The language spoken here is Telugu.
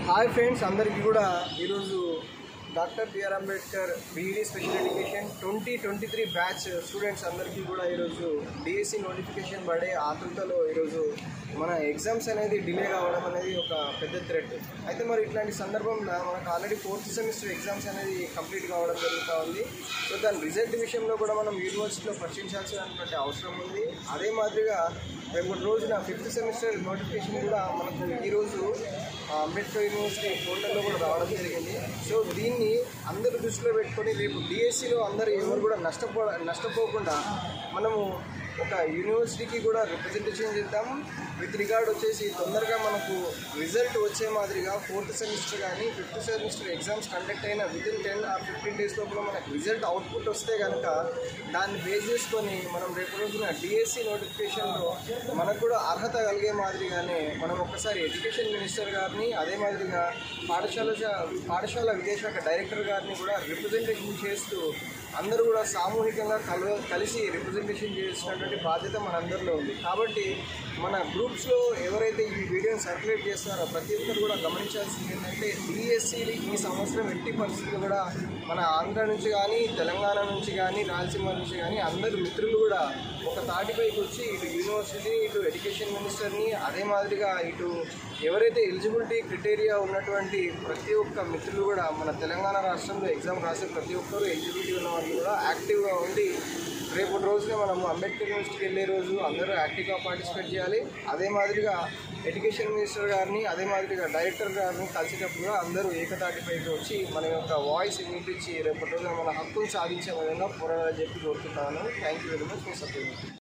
హాయ్ ఫ్రెండ్స్, అందరికీ కూడా ఈరోజు doctor BR Ambedkar BEd special education 2023 batch students అందరికీ కూడా ఈరోజు డిఎస్సి నోటిఫికేషన్ పడే ఆతృతలో ఈరోజు మన ఎగ్జామ్స్ అనేది డిలే కావడం అనేది ఒక పెద్ద థ్రెట్. అయితే మరి ఇట్లాంటి సందర్భంలో మనకు ఆల్రెడీ 4th సెమిస్టర్ ఎగ్జామ్స్ అనేది కంప్లీట్ కావడం జరుగుతూ ఉంది. సో దాని రిజల్ట్ విషయంలో కూడా మనం యూనివర్సిటీలో పరిశీలించాల్సినటువంటి అవసరం ఉంది. అదే మాదిరిగా రేపు రోజున 5th సెమిస్టర్ నోటిఫికేషన్ కూడా మనకు ఈరోజు అంబేద్కర్ యూనివర్సిటీ పోర్టల్లో కూడా రావడం జరిగింది. సో దీన్ని అందరూ దృష్టిలో పెట్టుకొని రేపు డిఎస్సిలో అందరూ ఎవరు కూడా నష్టపోకుండా మనము ఒక యూనివర్సిటీకి కూడా రిప్రజెంటేషన్ చేద్దాం. విత్ రిగార్డ్ వచ్చేసి తొందరగా మనకు రిజల్ట్ వచ్చే మాదిరిగా 4th సెమిస్టర్ కానీ 5th సెమిస్టర్ ఎగ్జామ్స్ కండక్ట్ అయిన వితిన్ 10 or 15 days లోపల మనకు రిజల్ట్ అవుట్పుట్ వస్తే కనుక దాన్ని బేస్ చేసుకొని మనం రేపు రోజున డిఎస్సి నోటిఫికేషన్లో మనకు కూడా అర్హత కలిగే మాదిరిగానే మనం ఒక్కసారి ఎడ్యుకేషన్ మినిస్టర్ గారిని, అదే మాదిరిగా పాఠశాల విద్యాశాఖ డైరెక్టర్ గారిని కూడా రిప్రజెంటేషన్ చేస్తూ అందరూ కూడా సామూహికంగా కలిసి రిప్రజెంటేషన్ చేసినటువంటి బాధ్యత మనందరిలో ఉంది. కాబట్టి మన గ్రూప్స్లో ఎవరైతే ఈ వీడియోని సర్క్యులేట్ చేస్తున్నారో ప్రతి ఒక్కరు కూడా గమనించాల్సింది ఏంటంటే డిఎస్సి ఈ సంవత్సరం ఎట్టి పరిస్థితులు కూడా మన ఆంధ్ర నుంచి కానీ, తెలంగాణ నుంచి కానీ, రాయలసీమ నుంచి కానీ అందరు మిత్రులు కూడా ఒక తాటిపైకి వచ్చి ఇటు యూనివర్సిటీ, ఇటు ఎడ్యుకేషన్ మినిస్టర్ని, అదే మాదిరిగా ఇటు ఎవరైతే ఎలిజిబిలిటీ క్రైటీరియా ఉన్నటువంటి ప్రతి ఒక్క మిత్రులు కూడా మన తెలంగాణ రాష్ట్రంలో ఎగ్జామ్ రాసే ప్రతి ఒక్కరు ఎలిజిబిలిటీ ఉన్న వాళ్ళు కూడా యాక్టివ్గా ఉండి రేపు రోజున మనము అంబేద్కర్ యూనివర్సిటీకి వెళ్ళే రోజు అందరూ యాక్టివ్గా పార్టిసిపేట్ చేయాలి. అదే మాదిరిగా ఎడ్యుకేషన్ మినిస్టర్ గారిని, అదే మాదిరిగా డైరెక్టర్ గారిని కలిసేటప్పుడు అందరూ ఏకతాటిపైకి వచ్చి మన యొక్క వాయిస్ వినిపించి రేపటి రోజున మన హక్కులు సాధించే విధంగా పోరాడాలని చెప్పి కోరుతున్నాను. Thank you very much for supporting.